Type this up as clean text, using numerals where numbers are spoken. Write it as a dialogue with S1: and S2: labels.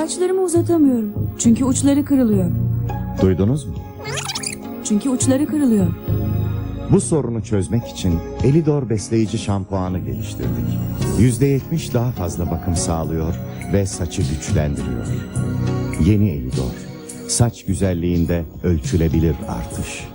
S1: Saçlarımı uzatamıyorum. Çünkü uçları kırılıyor.
S2: Duydunuz mu?
S1: Çünkü uçları kırılıyor.
S2: Bu sorunu çözmek için Elidor besleyici şampuanı geliştirdik. %70 daha fazla bakım sağlıyor ve saçı güçlendiriyor. Yeni Elidor, saç güzelliğinde ölçülebilir artış.